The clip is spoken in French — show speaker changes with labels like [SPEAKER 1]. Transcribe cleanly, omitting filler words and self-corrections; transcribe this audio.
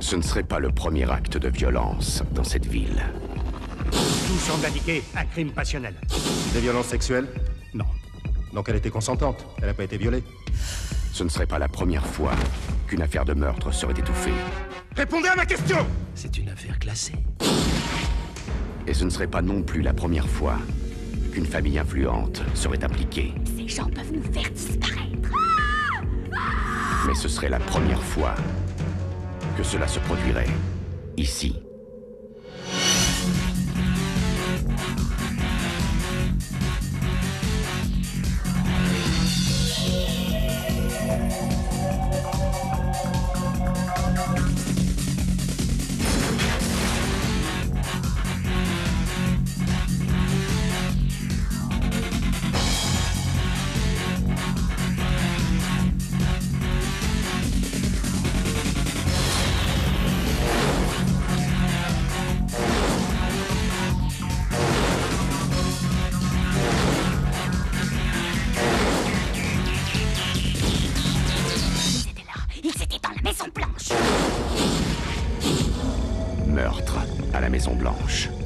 [SPEAKER 1] Ce ne serait pas le premier acte de violence dans cette ville.
[SPEAKER 2] Tout semble indiquer un crime passionnel.
[SPEAKER 3] Des violences sexuelles?
[SPEAKER 2] Non.
[SPEAKER 3] Donc elle était consentante, elle n'a pas été violée.
[SPEAKER 1] Ce ne serait pas la première fois qu'une affaire de meurtre serait étouffée.
[SPEAKER 2] Répondez à ma question!
[SPEAKER 4] C'est une affaire classée.
[SPEAKER 1] Et ce ne serait pas non plus la première fois qu'une famille influente serait impliquée.
[SPEAKER 5] Ces gens peuvent nous faire disparaître.
[SPEAKER 1] Mais ce serait la première fois que cela se produirait ici. Meurtre à la Maison Blanche.